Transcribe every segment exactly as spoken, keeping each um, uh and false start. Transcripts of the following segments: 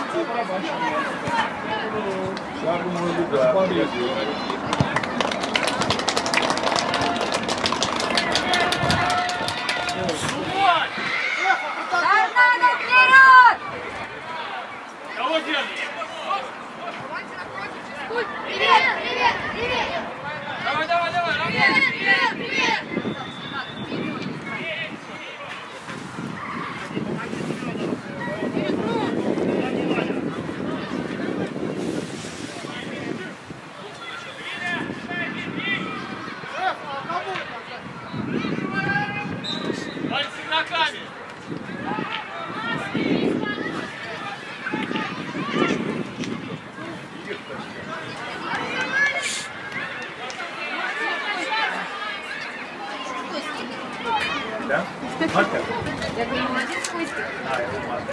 Да? Марка? Я говорю, молодец, Костя. А, это Марка.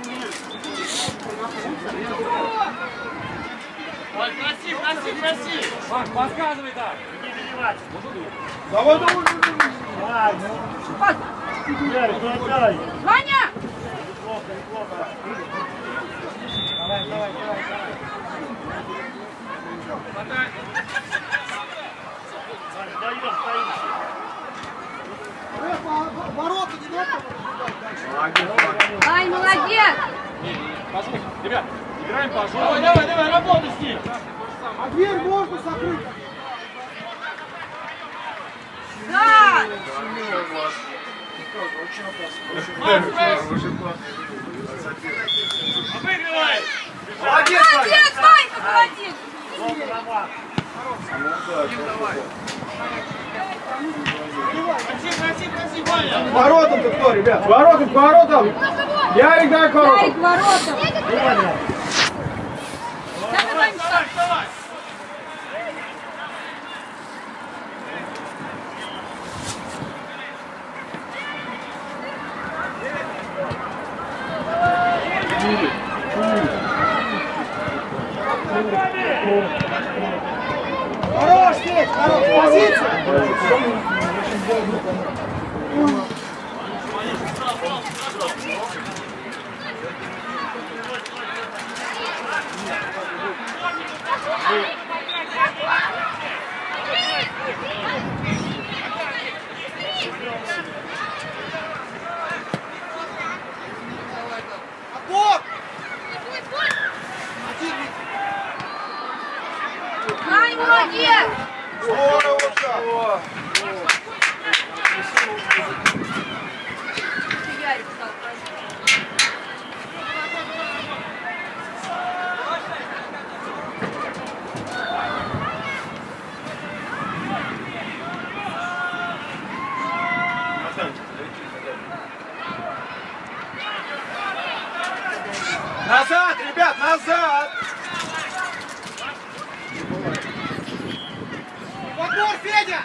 Ой, проси, проси, проси. Марк, подсказывай так. Давай, давай, давай. Ярик, давай. Ваня! Давай, давай, давай. Хватай. Даем, стоим. Ворота не надо дальше. Ай, молодец! Пошли, ребят, играем по жопу. Давай, давай, давай, работай с ним. А дверь можно закрыть? Да! Очень опасно. Обыгрывай. Молодец, Молодец, Ванька, молодец! Проси, проси, проси, Ваня. К воротам-то кто, ребят? К воротам, к воротам. Ярик, дай к воротам. Ярик, ворота! Давай, давай, давай. Хорош, Петь, хорош, позиция. Отбор! Ай, молодец! Здорово, Ша. Ярик стал Назад, ребят, назад. Отбор, Федя!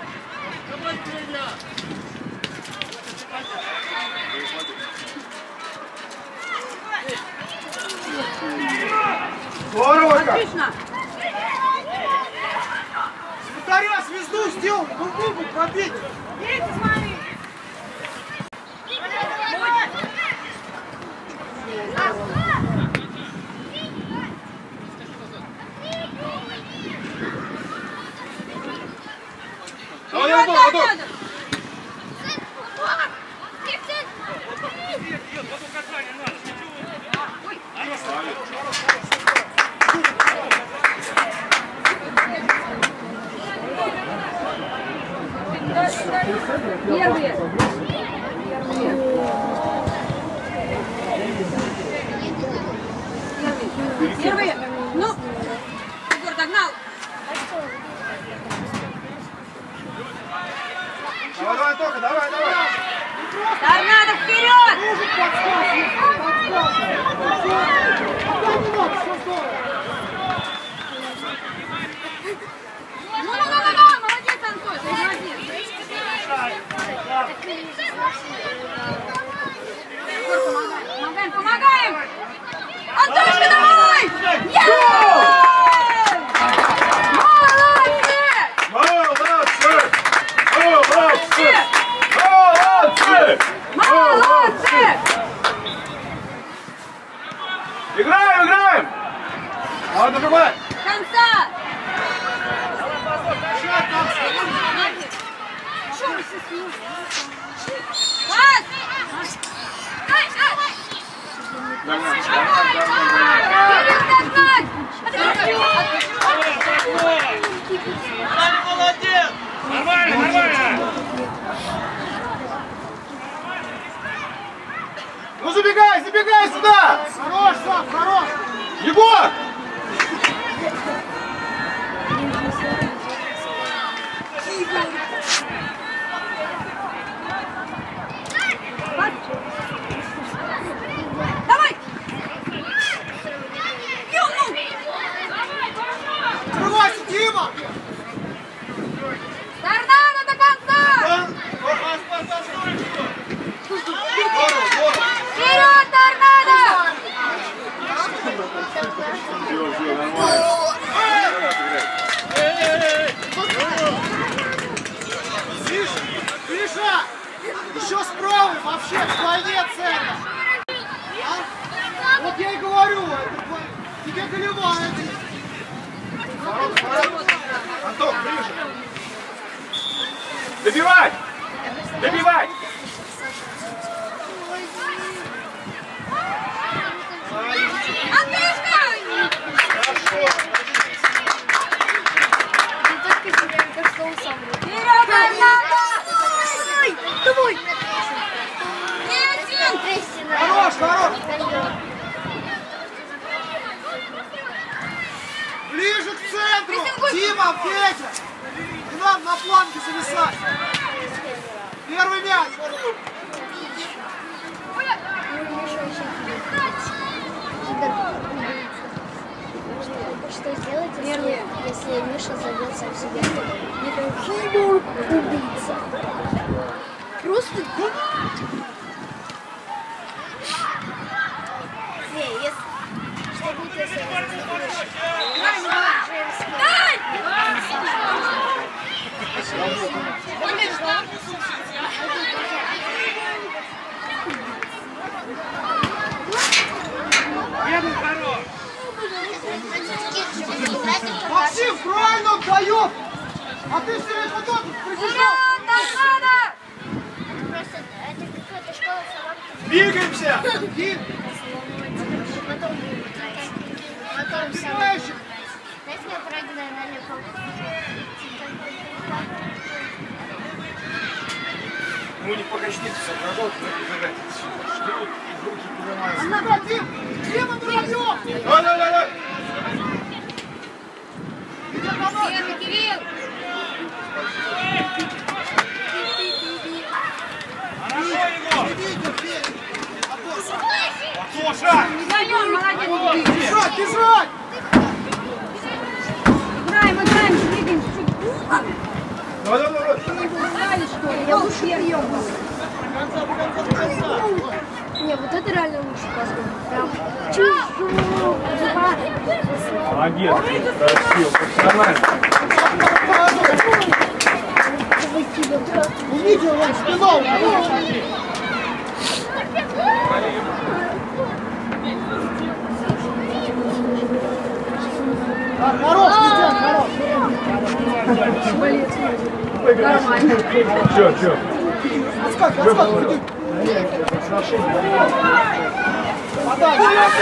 Здорово, как. Отлично! Вратаря звезду сделал, ну губы пробить! Видите, смотри! Давай, Антон, Антон. Первые! Первые! Первые! Ну! Егор догнал! Давай, давай, Тоха, давай, давай. Торнадо вперед! Нужен подсказ, подсказ! Пока не надо, все здорово! Ну-ну-ну-ну! Молодец, Антош! Молодец! Играем, играем! Ладно, давай! Конца! Пас! Молодец! Нормально, нормально! Ну забегай, забегай сюда! Хорош, Сам, хорош! Егор! Давай! Открывайся, Дима! Торнадо до конца! Вперед, торнадо! Гриша! Еще справа, вообще вдвойне центр! А? Вот я и говорю, это твой- тебе голевая. Антон, ближе! Добивай! Добивай! Вперед, торнадо! Давай! Хорош, хорош! Ближе к центру! Дима, Петя! Не надо на планке зависать! Первый мяч! Что сделать, если, если Миша зовется в себя? Никакой убийца. Просто... Не, если... Что будет, если... Максим, правильно он дает! А ты все время тот прибежал! Вперед, торнадо! Просто это какая-то школа собак. Двигаемся! Дим, Потом... Потом собак. убегающий! Знаете, я прыгаю на легком. Ну не покачните, соображал, куда бежать. Ждут, и руки поднимаются. Однако, Дим! Дима, вдвоем! Давай, давай, давай! Идем на нос! Первый, Кирилл! Хорошо, Егор! Видите, Петя! Тоша! Вдвоем, молодец! Бежать, бежать! Играем, играем, двигаемся чуть. Давай, давай, давай! Играли, что ли? Я лучше прием. Не, вот это реально лучше паску. Прям чуть-чуть. Молодец! Красиво, профессионально! Увидел, он спинал! А, хорош, Китян, хорош! Чё, чё? Отскакивай, отскакивай, иди! Подай!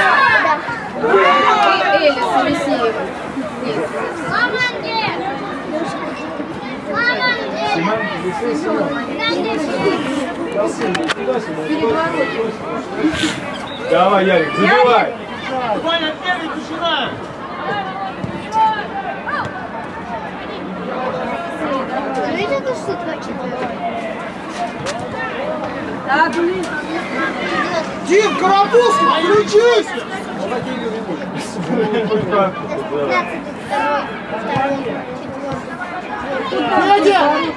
Элис, Алексеев. Давай, Ярик, забивай! Ваня, первый, тишина! Видите, это что два-четыре? Да, блин. Дим, Карапузский, включись! пятнадцатый, второй, второй, четвертый. Федя!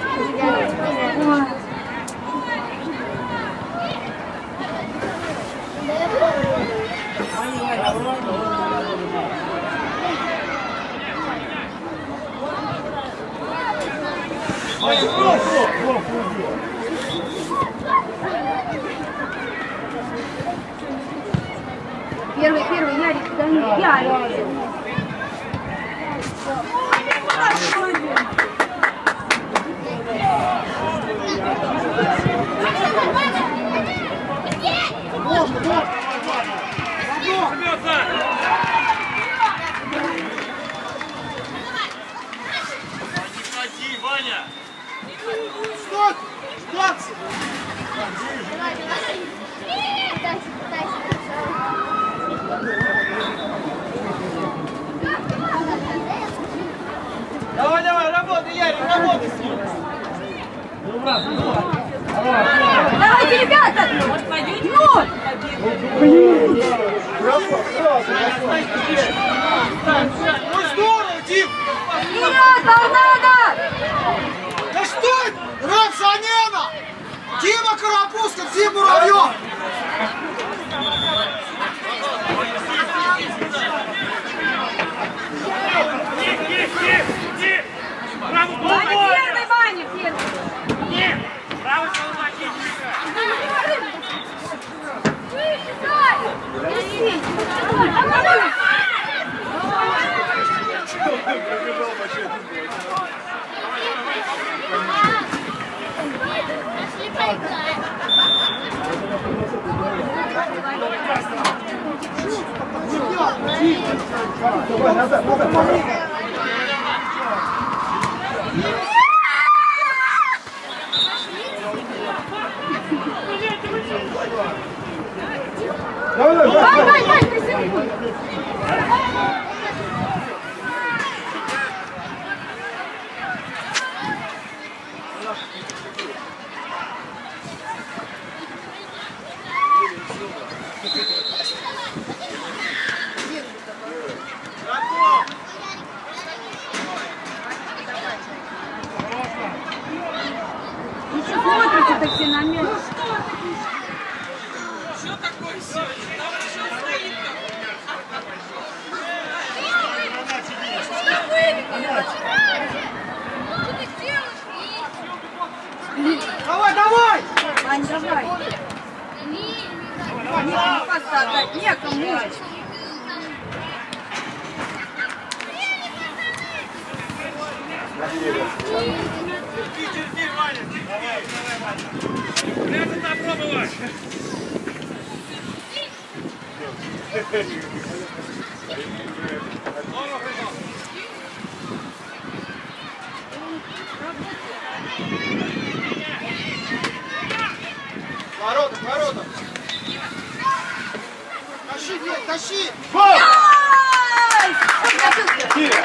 Первый, первый. Ярик, да не, Ярик. Можно, можно. Ходи, Ваня! Стой! Сдаться! Давай, давай, работай, Ярик, работай с ним! Давайте, ребята! Ну! Ну здорово, Дим! Вперед, торнадо! Да что это? Ром Санена! Дима Карапузкин, Дим Муравьев! Ваня, первый, Ваня, первый! Правый полузащитник! Давай, назад, назад! Давай, давай, Вань, Вань, Вань, прессингуй! Ну что смотрите-то все на месте? Давай, давай! Вань, давай. Некому пас отдать, некому. Терпи, Ваня, терпи! Прятаться попробовать! Ворота, ворота! Тащи, Дим, тащи! Молодец! Молодец!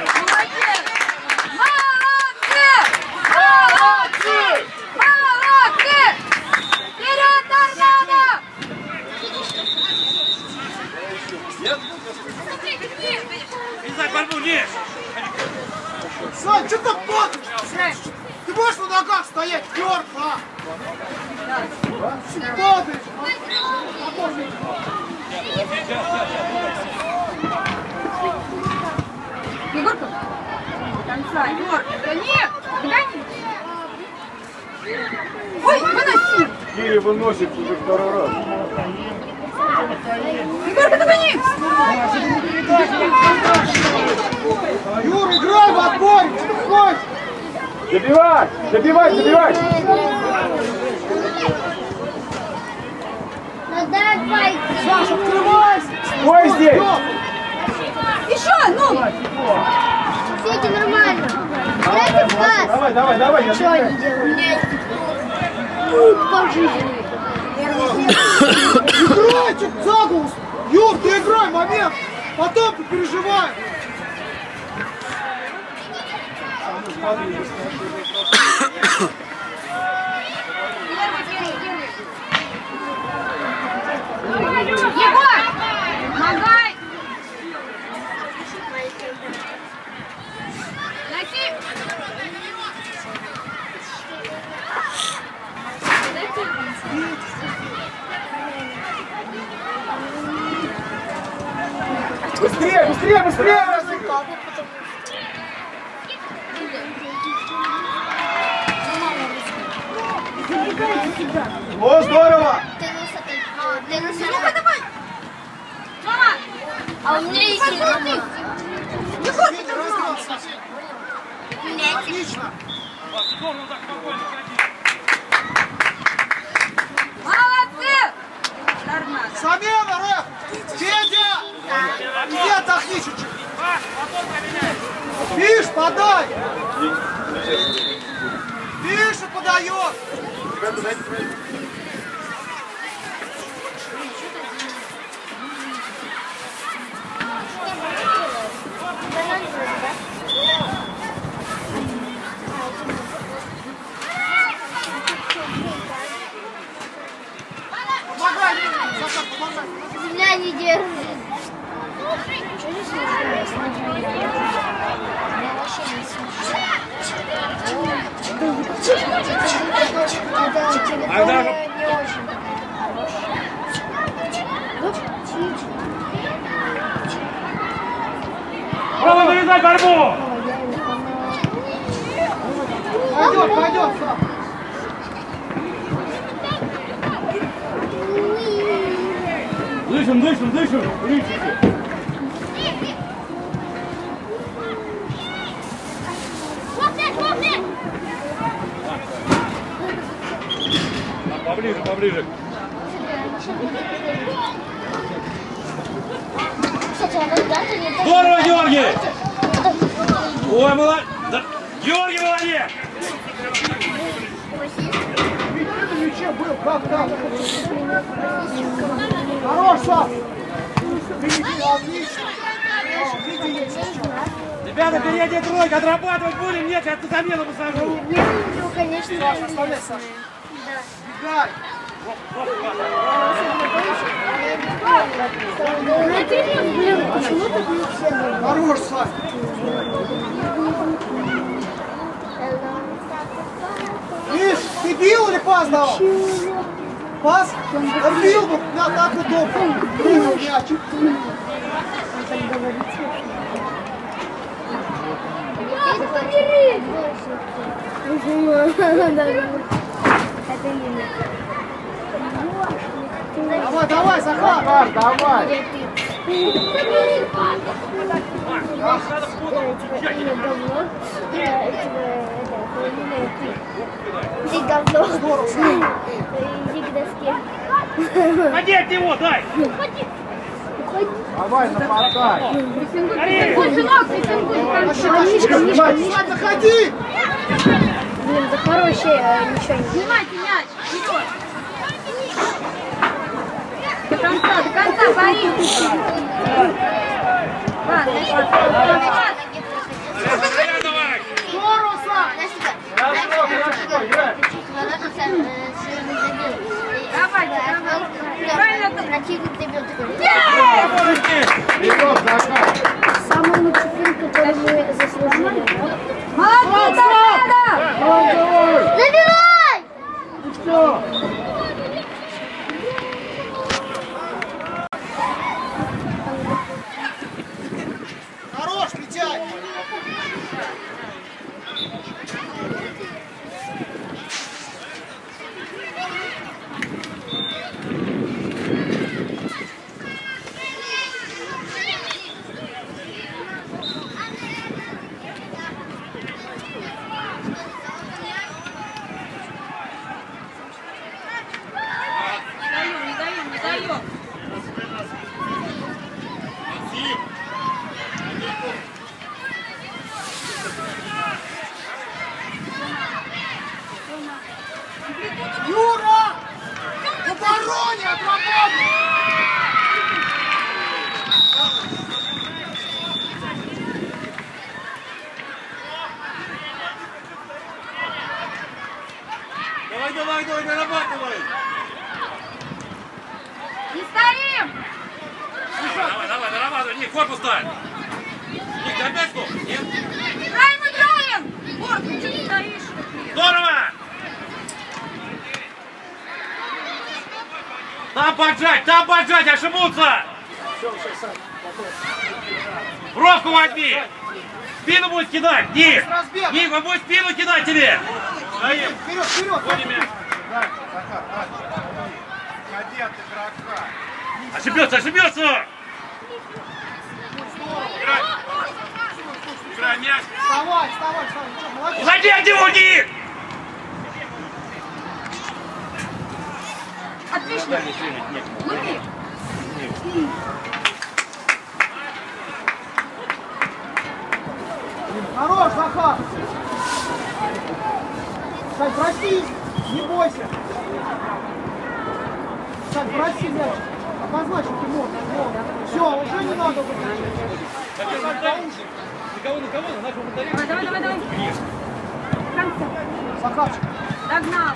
Молодцы! Молодцы! Вперед, торнадо! Вязать борьбу, нет! Сань, что ты падаешь? Ты можешь на ногах стоять? Твердо, а? Падаешь! Егорка, до конца, Егор, гони, гони. Ой, выноси. Кири выносит уже второй раз. Егорка, догони. Юра, играй в отборе! Что ты хочешь? Добивай! Добивай, добивай! Ну давай. Саша, открывайся! Стой здесь! Еще, ну. Свети нормально. Играйте в газ. Давай, давай, давай! я Что они делают? Ну, по жизни. Играйте за голос! Юр, ты играй момент! Потом ты переживай! Егор, помогай. Носи. Быстрее, быстрее, быстрее! О, здорово! Ну-ка, давай. Мама, А у меня есть телефон. Федя, раздался. Отлично. Здорово, так спокойно ходить. Молодцы! Нормально. Замена, рэп! Федя! Иди отдохни чуть-чуть. Видишь, подай! Видишь, и подает! Помогай, Захар, помогай! Меня не держит. Что здесь я вообще не слышу. Это телефон не очень хороший. Право навязать борьбу! Пойдет, пойдет, Сам! Дышим, дышим, дышим! Дышите! Поближе, поближе. Здорово, Георгий! Ой, молодец! Да. Георгий, молодец! Ведь на мяче был, как так? Хорош, Сам! Впереди, отлично! Ребята, передняя тройка, отрабатывать будем? Нет, я на замену посажу. Я люблю, конечно. Саша, оставляй, Саша! Да. Бегай! Блин, почему так не все? Хорош, Саша! Видишь, ты бил или пас давал? Пас? Он бил бы, на так удобно. Прыгал мяч. Давай, давай, Захар! Давай! Иди говно. Иди к доске. Ходи от него, дай! Давай, нападай! Сынок, Мишка, Мишка, Мишка. Заходи! Блин, Захар вообще ничего не... снимайте мяч. Вперед. До конца, до конца, пари. Ладно, ладно. Давай! Здорово, Саш! Хорошо, хорошо, играй! Давай, давай. Правильно. Противник забил такой. Игрок, Захар! Самый лучший фильм, который мы заслужили. Молодцы, Торнадо! Забивай! Что? Хорош, Митяй! Не даем, не даем. Юра! В обороне отработай! Давай, давай, давай, нарабатывай! Не стоим! Давай, давай, нарабатывай! Ник, корпус дай! Ник, ты опять что? Нет? Играем, играем! Борт, ты что не стоишь? Здорово! Там поджать, там поджать, ошибутся! Бровку возьми! Спину будет кидать! Ник! Разбег! Ник, он будет спину кидать тебе! Даем! Вперед, вперед! Вводим мяч! Дай, Захар, дай. Ходи от игрока. Ошибется, ошибется! Вставай, вставай, вставай. Ну что, молодец. Уходи, где у них! Отлично. Лупи. Хорош, Захар. Сань, проси, не бойся. Сань, проси мяч. Обозначь Тимур. Все, уже не надо выходить. Никого, никого, на нашем батарею. Давай, давай, давай, давай. В конце. Захарчик. Догнал.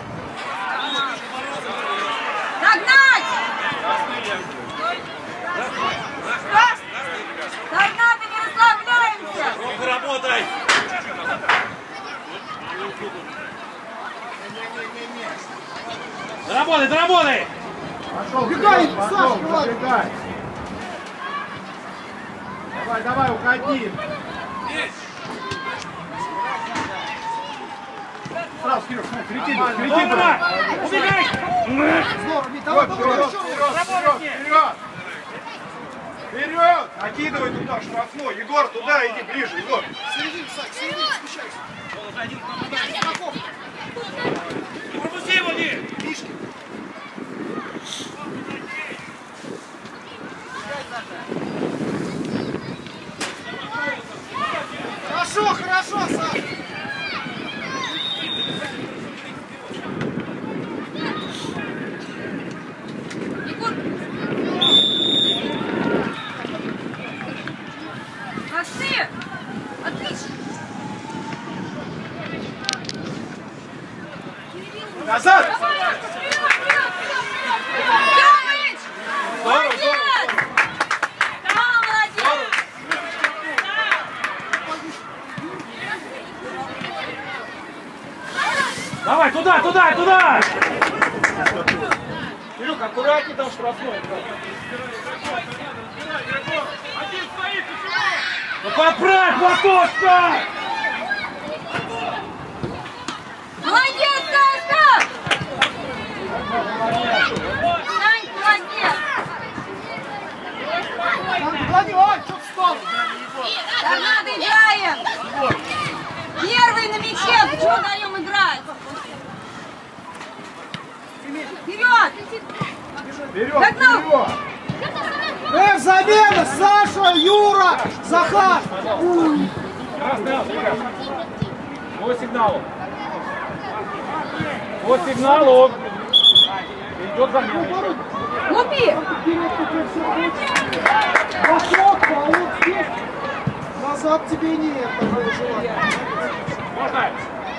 Догнать! Догнать и не расслабляемся! Руку работай! Доработай, доработай! Пошел, Убегай, вперед, Саша, пошел, давай. забегай. Давай, давай, уходи. Сразу, Кирюш, крути, крути, Давай! Убегай! Здорово, Вить, давай, Вот, давай, вперед, еще вперед, раз. вперед, вперед! Вперед! Накидывай туда штрафной. Егор, туда иди ближе, Егор. Середину, Сань, середину, смещайся. Страховка. Пропусти его, Ди! Мишки. Хорошо, хорошо, Саша. Егор! Молодцы! Отлично! Назад! Давай, вперед, вперед! Демыч! Молодец! Да, молодец! Давай, туда, туда, туда! Кирюк, аккуратней там штрафной. Ну поправь, Платошка! Молодец, Сашка! Сань, молодец! Влади, ой, что встал? Торнадо играем! Первый на мяче! Почему даем играть? Вперед! Вперед, Догнал! вперед! Эй, замена! Саша, Юра, Захар! По сигналу. По сигналу. Идет замена. Лупи! Вошел, а он здесь. Назад тебе нет такого желания. Можно?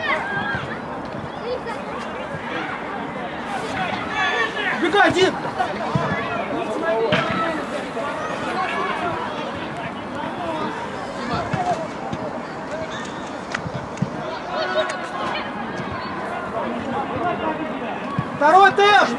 Бегай, Дим! Второй тест!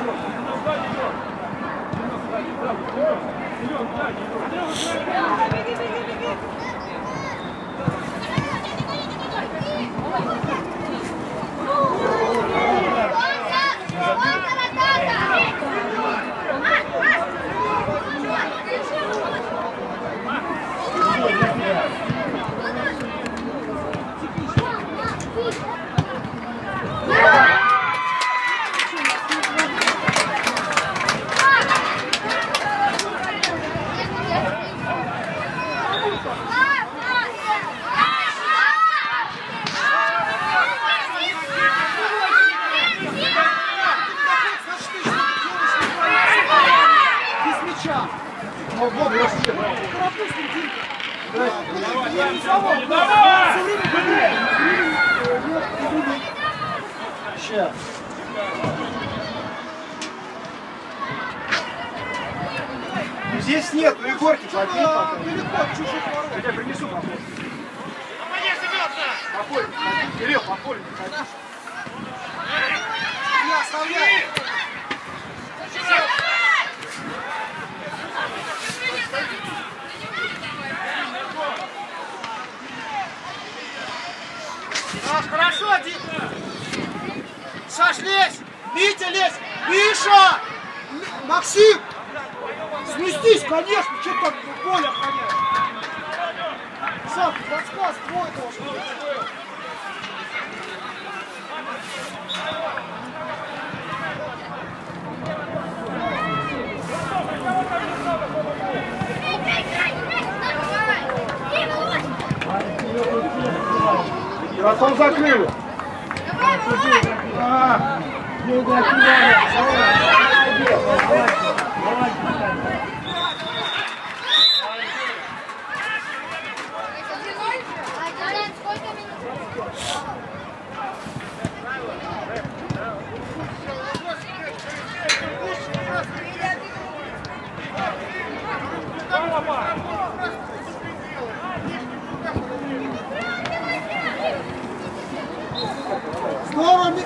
Здесь нет, ну Егорки, побей пока. Далеко, чужих ворот. Я тебя принесу попозже. Попой, Кирилл, попой, ходи. Не оставляй. Саш, хорошо, Дим. Саш, лезь. Витя, лезь. Миша. М- Максим. Сместись, конечно. Что так поле охранять? Саш, подсказ твой должен быть. Животом закрыли. А, не играть, Здорово, Михаил.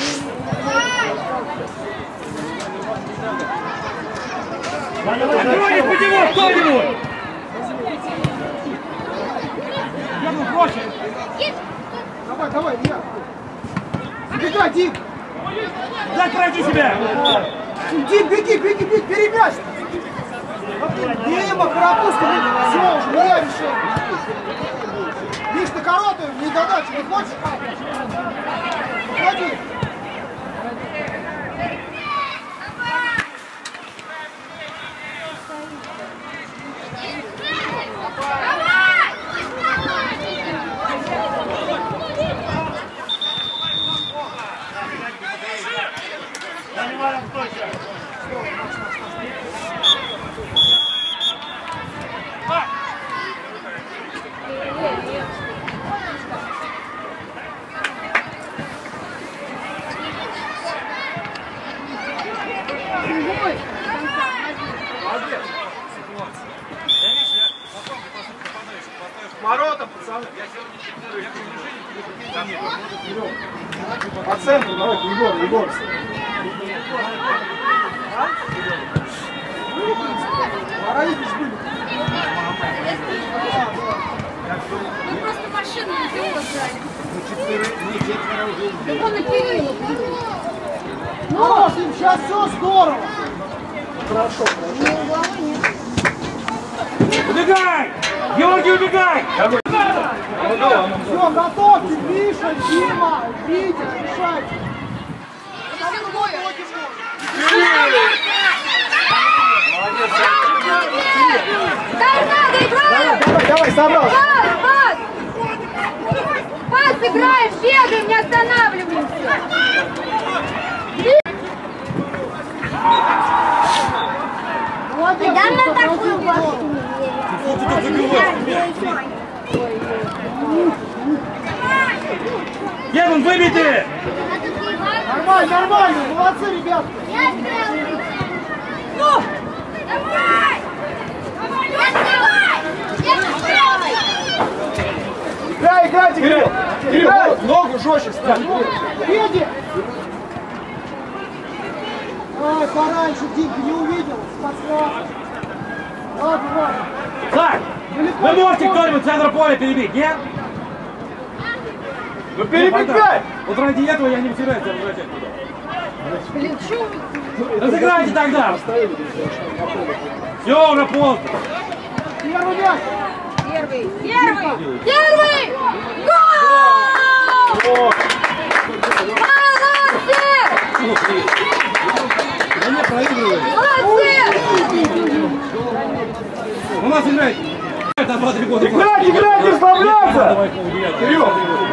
Откройте под него кто-нибудь! Дим, проще. Давай, давай, Илья. Забегай, Дим. Закройте себя! Дим, беги, беги, беги, бери мяч. Дима, Карапузка, все, уже меня решил. Миш, ты короткую, не додачу, не хочешь? Ходи. Ворота, пацаны. По центру, давай, Егор, Егор. Воровитесь были. Мы просто машину на Кирилла взяли. Так он на Кирилла. Ну, сейчас все здорово. Хорошо, Убегай! Георгий, убегай! все, готовьте, Миша, Дима, Витя, решайте. Торнадо играем! Давай, давай, собрал. Пас, пас! Пас играем, бегаем, не останавливаемся! Молодец, Да Дима, на такую молодец. башню. Герман, выбейте! Нормально, нормально, молодцы, ребят. Ну! Давай! Играй, играйте, Кирилл. Кирилл, ногу жестче ставь. Федя! Ай, пораньше, Димка, не увидел, спасла. Ладно, ладно. Так! Вы можете кто-нибудь в центр поля перебить, нет? Ну перебегай! Вот ради этого я не собираюсь возвращать туда. Разыграйте тогда! Все, уже поздно! Первый мяч. Первый! Первый! Первый! Гол! Молодцы! Они проигрывают. Молодцы! У нас играет на два-три года. Играть, играть, не расслабляться! Давай, Кирилл. Кирилл!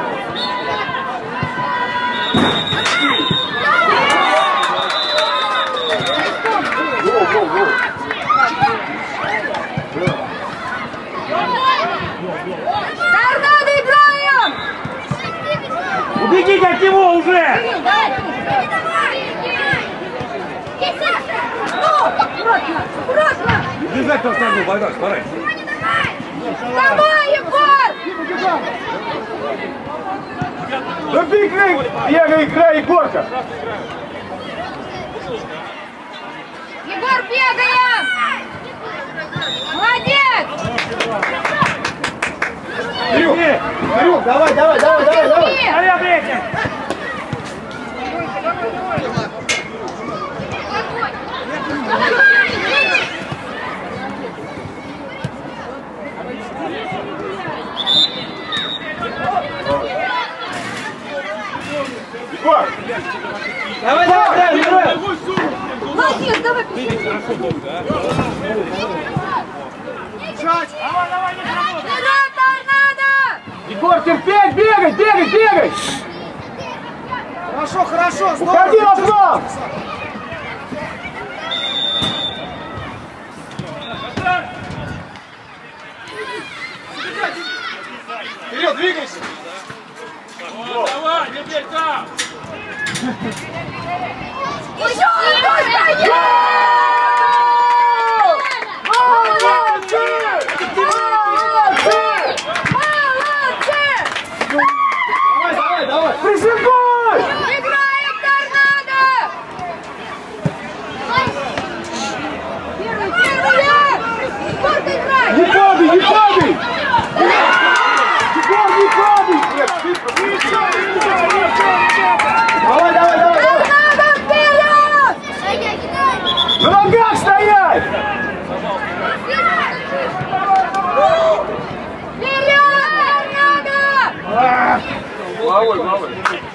Торнадо играем! Убегите от него уже! Ну, аккуратно, аккуратно! Бежать по стану, Богдан, старайся. Давай, Егор! Да бегай, бегай, играй, Егорка! Егор, бегаем! Молодец! Кирилл, Кирилл, давай, давай, давай, давай, давай! А я бейте! Егор! Давай, давай, давай, давай! Молодец, давай! Жать. Давай, давай, не работай! Вперед, торнадо! Егор, терпеть, бегай, бегай, бегай! Хорошо, хорошо, здорово. Уходи на фланг! Вперед, двигайся. Давай, теперь там! Еще! Давай, давай, давай! Присыпай! Играем торнадо! Первый, первый! Сколько играет? Не падай, не падай! Егор, не падай! Давай, давай, давай! Торнадо вперед! На ногах стоять! Вперед, торнадо! Головой, головой.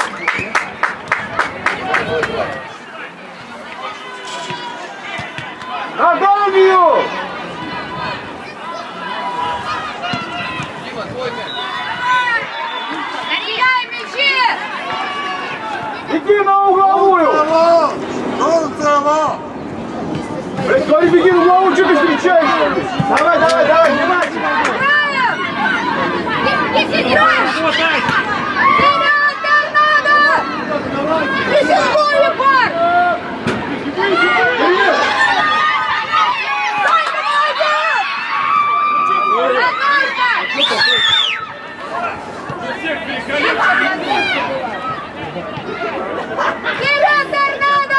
Ногами! Нарягаем мячи! Иди на угловую! Блядь, говори, беги в угловую, что ты встречаешь? Давай, давай, давай, внимательно! Играем! Если играешь! Хватай! Вперед, торнадо! Присыпай, Егор! Санька, молодец! Торнадо! Всех великолепно! Вперед, торнадо!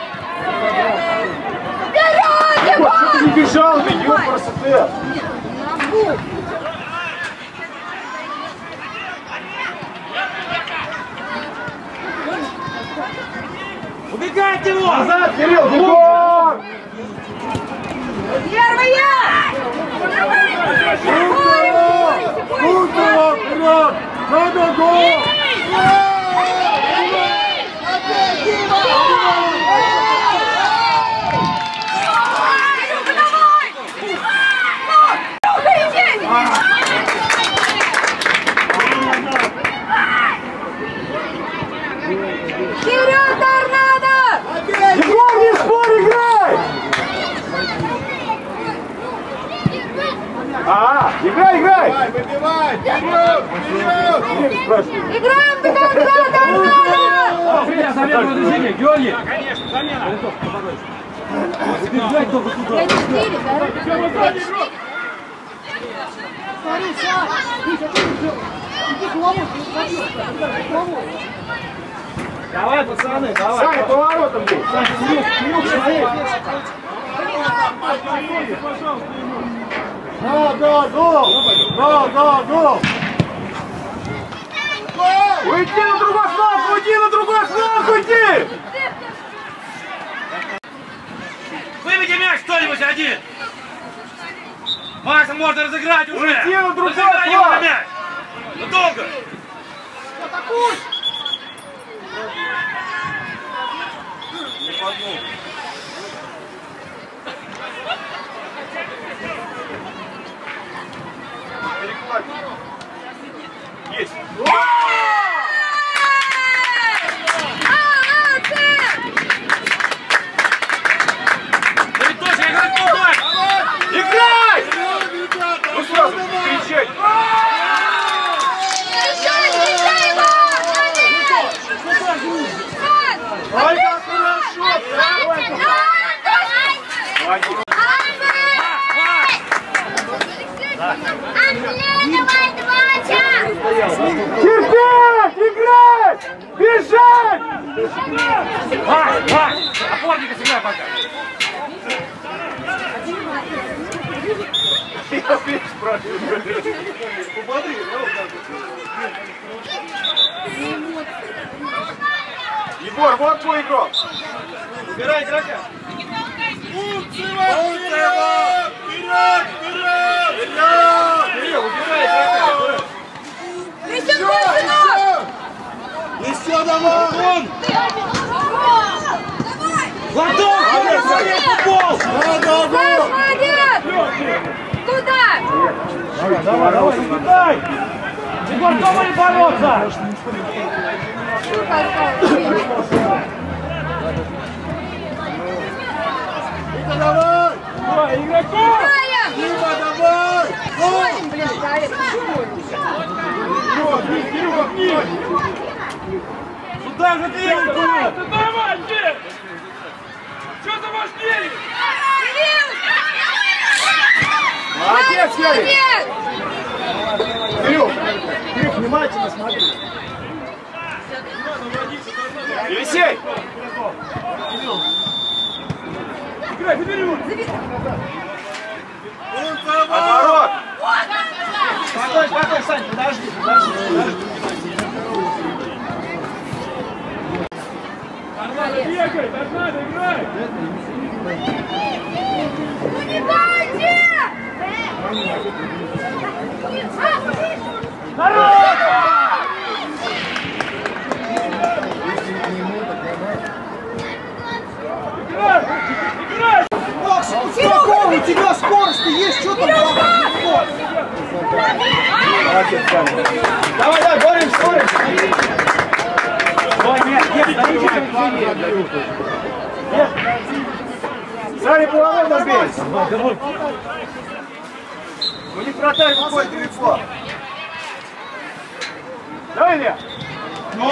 Вперед, Егор! Что ты не бежал, бегил просто ты! Убегайте его! Назад, Кирилл, Егор! Первый я! Круто, вперед! Надо гол! Вперед, торнадо! Егор, не спорь, играй! А, играй, играй! Выбивай, вперед, вперед. Играем до конца, торнадо! Замена, замена движения, Георгий! Конечно, замена! Бежать только туда! Я четыре, да? Смотри, Саш, Витя, ты иди головой, головой. Давай, пацаны, давай! Саня, поворотом бей! Саня, Кирилл, Кирилл, смотри! Да, да, гол! Да, да, гол! Уйди на другой фланг! Уйди на другой фланг! Уйди! Выведи мяч кто-нибудь один! Макса можно разыграть уже! Уйди на другой Разыграй его фланг! на мяч! Ну долго! Атакуй! Не подумал. Есть! Да ведь точно, играть туда! Играй! Ну сразу кричать! Ай, как хорошо! Терпеть! Играть! Бежать! Вась, Вась! Опорника сыграй пока! Я опять спрашиваю. Пободри, Егор, вот твой игрок. Убирай игрока. Луцева! Вперед! Вперед! Вперед! Кирилл, убирай игрока. Еще давай! Ладон! Футбол! Саш, молодец! Туда! Давай, давай, давай, кидай! Егор, готовы ли бороться? Вика, давай! Давай, игроков! Дима, давай! Ходим, блин, Гарик. Кирюха, вниз! Сюда же ты! Давай, где? Что за важнее? Молодец, Ярик! Нет! Кирюх, Кирюх, внимательно смотри. Елисей! Играй, вперед! Отворот! Стой, стой, Сань, подожди, подожди, подожди. Торнадо бегай, торнадо играй! Убивайте! Народ! Играй! Играй! Максим, какого у тебя скорость-то есть? Что там? Молодец, Саня. Давай, давай, боремся, боремся. Ой, нет, нет, нет, Саня, поворот бей. У них вратарь выходит далеко. Давай, Илья. Ну,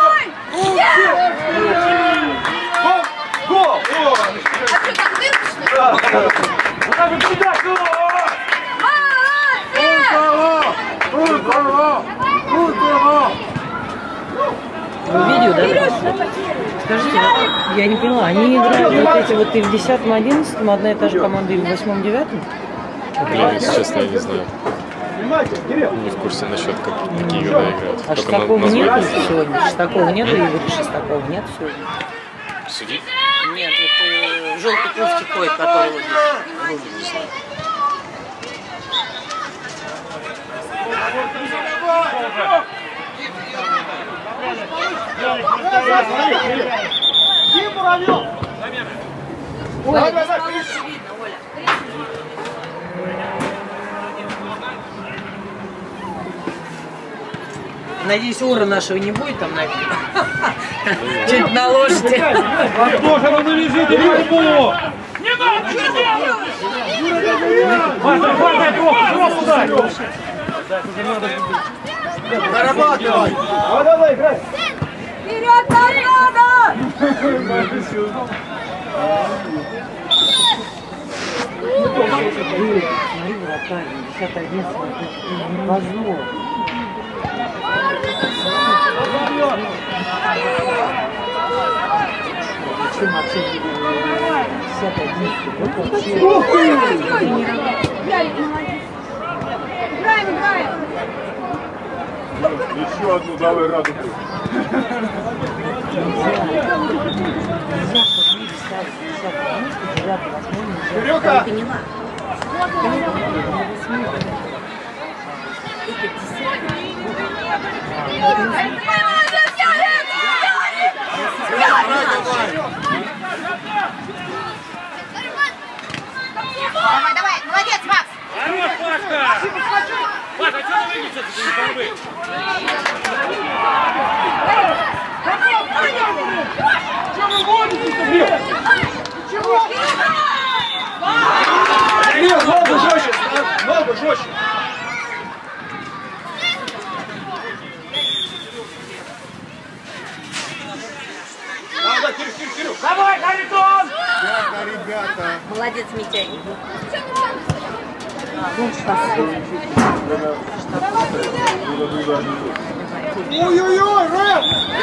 гол! А что, так дырочно? вот так вот сюда, Видео, да? Скажите, я не поняла, они играют вот эти вот и в десятом, одиннадцатом, одна и та же команда, и в восьмом, девятом? Блин, если честно, я не знаю. Внимательно, Кирилл. Не в курсе насчет, как, какие игры играют. А Только на- Шестакова назвали. нету сегодня? Шестакова нету, Игоря Шестакова нет сегодня? Судить? Нет, это желтый куртки ходит, который вот здесь. Дима Муравьев. Давай, давай, давай, Крис. Надеюсь, ура нашего не будет там нафиг. Чуть наложите. Тоже равно лежит, и футбол! Не надо, что делать? Вася, Вася, просто, просто дай! Зарабатывай. Давай, давай, играй. Вперед, торнадо! Смотри, вратарь, десятый, одиннадцатый, позор. Зачем вообще десятый, одиннадцатый? Вот вообще. Играем, играем! Еще одну давай радугу. Кирюха. Давай, давай, молодец, Макс! Хорош, Пашка! Паша, что ты выйдешь с этой борьбы? Кирилл, ногу жестче. Ногу жестче. Надо, Кирилл, Кирилл, Кирилл. Давай, Харитон! Молодец, Митяй. Ой-ой-ой, Рэп!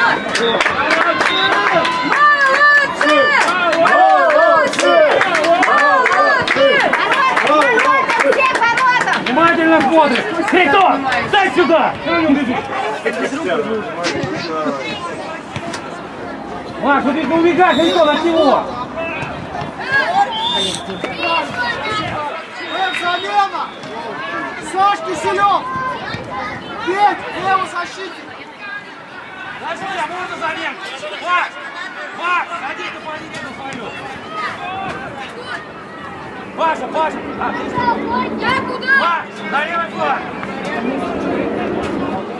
Внимательно смотришь! Харитон! Дай сюда! Маш, вот здесь не убегай, Харитон, от него! Рэп, замена! Саш Киселев! Петь, левый защитник! Дальше я, можно замен! Макс! Макс, садись на позицию свою! Паша, Паша! А, Я куда? Макс, на левый фланг!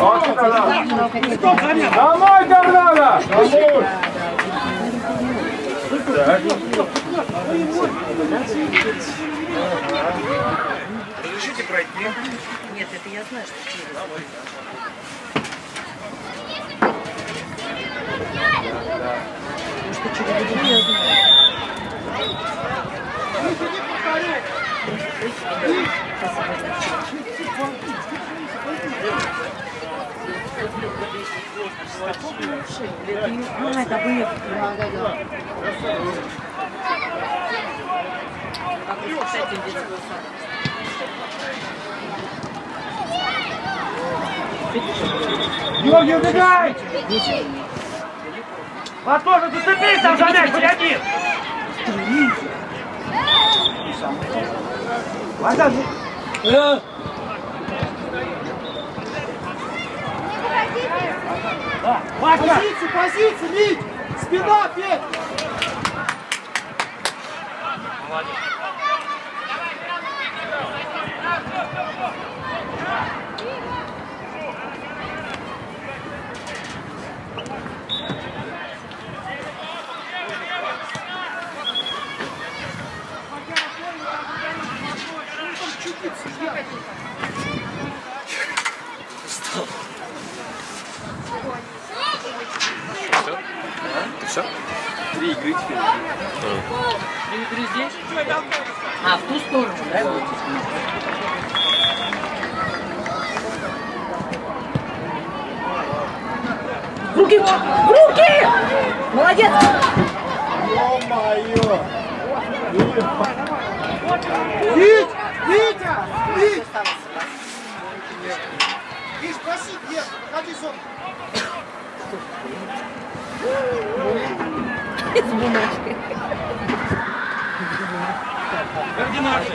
Домой там надо! Домой! Разрешите пройти? Нет, это я знаю, что через. Потому что через игру я знаю. А, это вы. Да, да, да. Как вы спасаете детскую сад? Георгий, убегай! Вот тоже зацепись там за мяч, хоть один! Позиции, позиции, Вить! Спина, Петь! Все? Три игры теперь. Три игры здесь? А, в ту сторону, да? В руки! В руки! Молодец! Ё-моё! Вить! Витя! Вить! Вить, проси, нет, ходи сон. С бумажкой. Координация.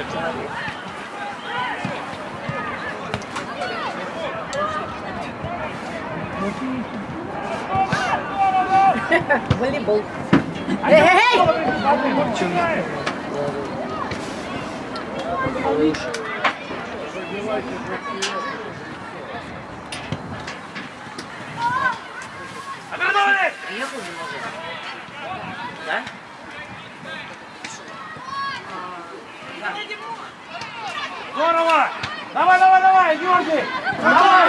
Волейбол. Эй-эй-эй! Обернулись! Приехал немного. Да? Здорово! Давай, давай, давай, Георгий! Давай!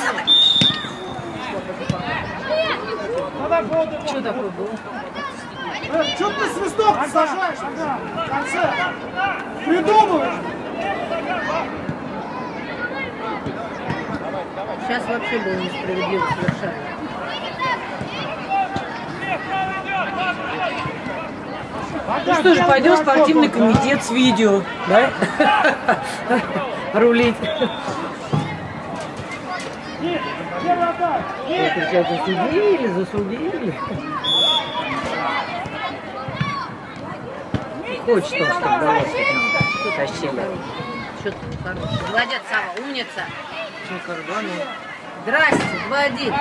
Давай, воду! Что такое было? Э, что ты свисток сажаешь в конце? Придумываешь! Сейчас вообще было несправедливо совершенно. Ну что же, пойдем в спортивный комитет с видео, да? Рулить. Это сейчас засудили, засудили. Хочет он, чтобы давать что тащили. Что ты хороший. Молодец, Сава, умница. Здрасте, два один.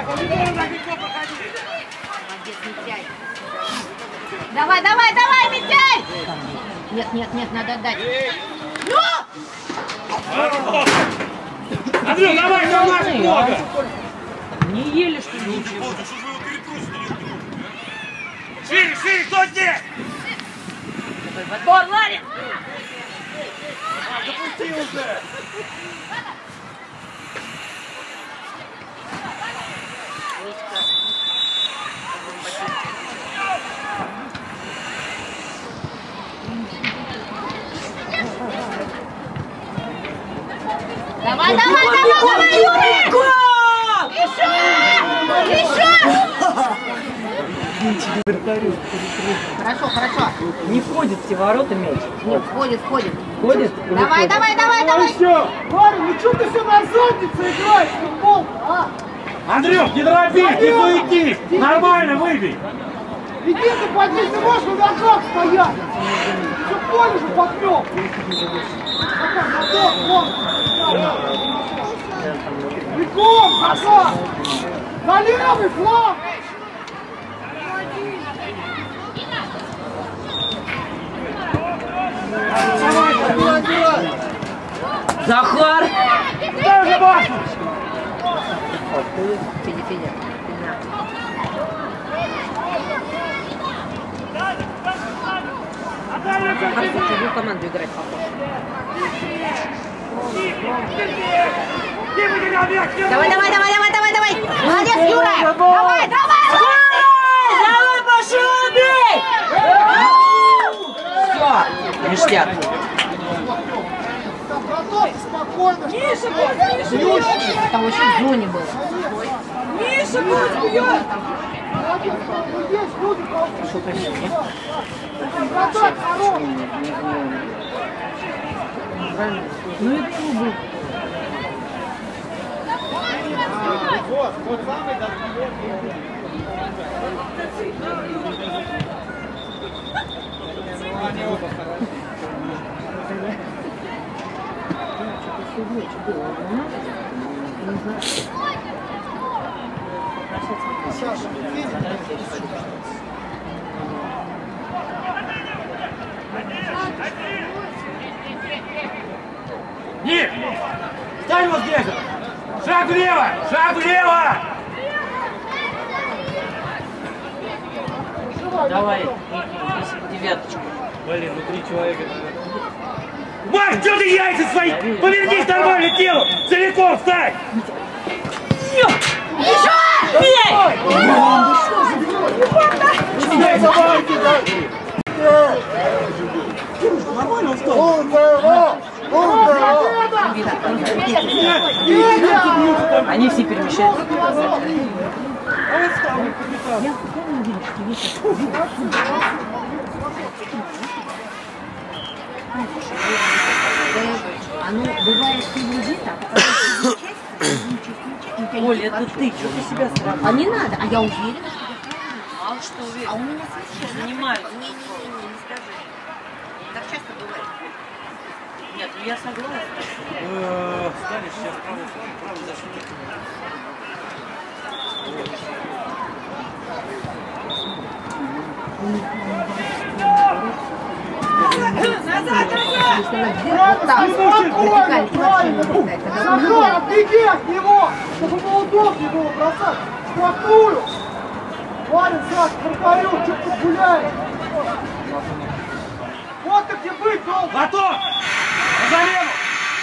Давай, давай, давай, Митяй! Нет, нет, нет, надо отдать. Ну! Андрей, давай, давай, много! Не ели, что ли? Шире, шире, кто здесь? Подбор, Ларин! Запусти уже! Давай, давай, давай, давай, Юрий! Еще! Еще! Хорошо, хорошо. Не входит в те ворота мяч. Нет, входит, входит. Входит? Давай, давай, давай, А давай. еще! Варя, ну что ты все на заднице играешь в футбол, а? Андрюх, не торопись, не суетись! Нормально выбей! Иди ты поднись, ты можешь на ногах стоять! Все поле же подмел! Пока, мотор, вон! Бегом, пока! На левый фланг! Захар! Дай же басу! Федя, Федя. Как в чужую команду играть похож. Давай, давай, давай, давай, давай, давай! Молодец, Юра! Давай, давай! Давай, пошел, бей! Все, ништяк. Спокойно. Миша, будь, Миша, бьет! Там очень в зоне было. Миша, будь, бьет! Пошел красиво, нет? Ну и клубы. Вот, вот самый дорогой. Ник! Стань вот здесь! Шаг влево! Шаг влево! Давай, девяточку. Блин, ну три человека. Марк, что ты яйца свои? Повернись нормально телом! Целиком встань! Еще! Бей! Нормально встал. Они все перемещаются. Оно бывает в людей так, Оля, это ты, что ты себя сравниваешь? а не надо, а я уверена, что я А что а уверен? у меня совершенно Занимаюсь. Не-не-не, не скажи. Так часто бывает. Нет, ну я согласна. Станешь сейчас правда, правда защитить. Вот так, вертикально, Правильно. Захар, отбеги от него, чтобы ему удобнее было бросать. Штрафную. Парень, Саш, повторю, что-то гуляет. Вот ты где быть должен. Готов! На замену!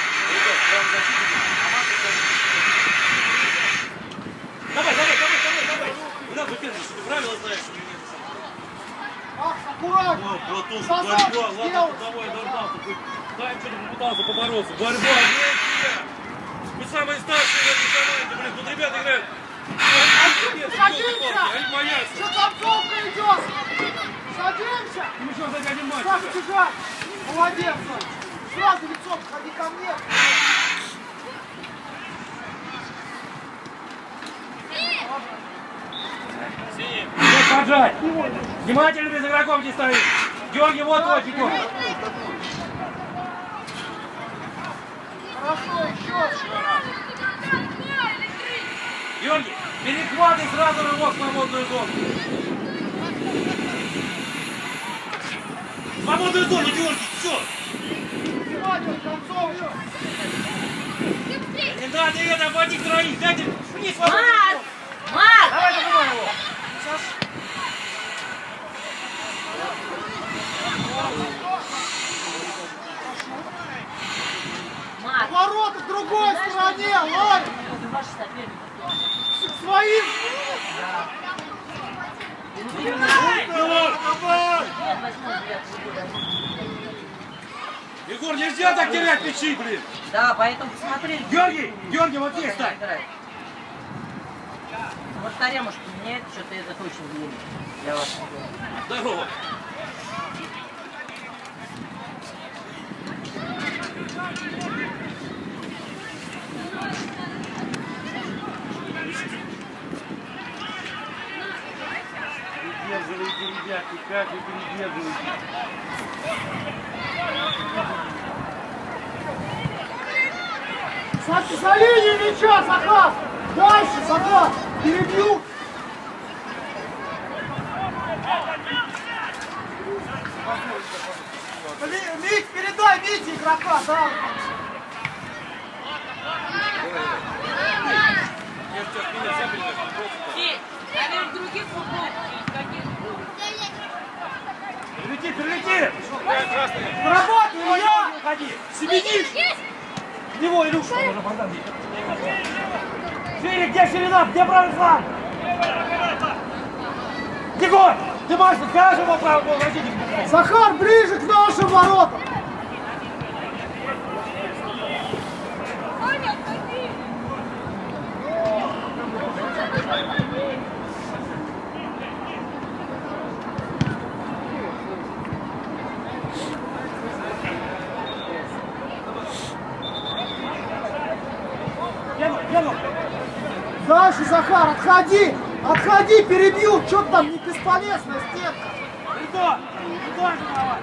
Давай, давай, давай, давай, давай! Не надо выпендриваться, что ты правила знаешь, что нет. Макс, аккуратно. Вот, братух, Назад борьба, ладно, сделай. давай, дождался, ты дай что-то попытался побороться. Борьба, нет, вы самые старшие в этой команде, блин, тут ребята играют. Садимся! Они боятся. Что концовка идет? Садимся! Ну что, за один матч? Саша, бежать! Молодец! Сразу лицом ходи ко мне! Синий, вот поджать. Внимательно без игроков не стоит. Георгий, вот твой пятер. Хорошо, еще! Георгий, перехват и сразу рывок в свободную зону. Свободную зону, Георгий, все. Внимательно, концовка! Не надо это, обводить троих, дайте вниз свободную Марк! зону. Марк! Давай нажимай его. Марк! Ворота в другой стороне, Ларь! К своим! Егор, нельзя так терять мячи, блин. Да, поэтому посмотри. Георгий, Георгий, вот здесь стань. Вратаря, может, поменяет, что-то это точно длинно для вас. Здорово. Передерживайте, ребятки, как вы передерживаете? За, за линию мяча, Захар! Дальше, Захар! Перебью! Мик, передай Мите игрока, да! Я сейчас меня Перелети, перелети! Работай, Илья! Уходи! Семенишь! В него, Илюша! Шире, где ширина? Где правый фланг? Егор! Ты мастер, скажи ему правый фланг! Захар, ближе к нашим воротам! Дальше, Захар, отходи! Отходи, перебью! Что ты там не бесполезная стенка? Придон! Придон, давай!